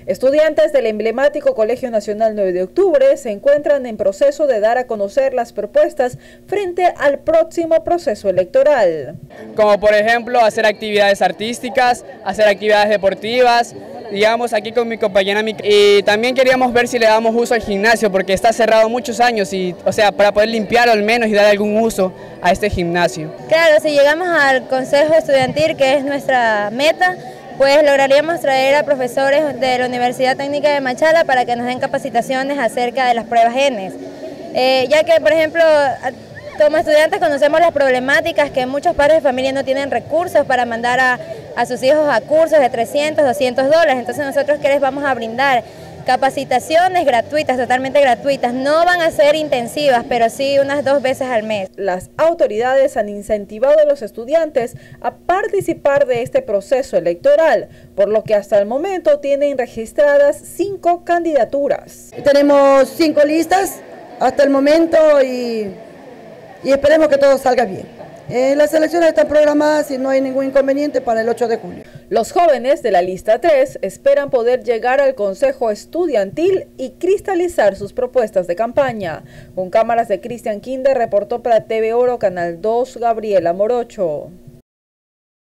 Estudiantes del emblemático Colegio Nacional 9 de Octubre se encuentran en proceso de dar a conocer las propuestas frente al próximo proceso electoral. Como por ejemplo hacer actividades artísticas, hacer actividades deportivas, digamos aquí con mi compañera, y también queríamos ver si le damos uso al gimnasio porque está cerrado muchos años y, o sea, para poder limpiarlo al menos y dar algún uso a este gimnasio. Claro, si llegamos al Consejo Estudiantil, que es nuestra meta, pues lograríamos traer a profesores de la Universidad Técnica de Machala para que nos den capacitaciones acerca de las pruebas ENES. Ya que, por ejemplo, como estudiantes conocemos las problemáticas que muchos padres de familia no tienen recursos para mandar a sus hijos a cursos de 300, 200 dólares. Entonces nosotros que les vamos a brindar capacitaciones gratuitas, totalmente gratuitas. No van a ser intensivas, pero sí unas 2 veces al mes. Las autoridades han incentivado a los estudiantes a participar de este proceso electoral, por lo que hasta el momento tienen registradas 5 candidaturas. Tenemos 5 listas hasta el momento y esperemos que todo salga bien. Las elecciones están programadas y no hay ningún inconveniente para el 8 de julio. Los jóvenes de la lista 3 esperan poder llegar al Consejo Estudiantil y cristalizar sus propuestas de campaña. Con cámaras de Cristian Kinder, reportó para TV Oro Canal 2, Gabriela Morocho.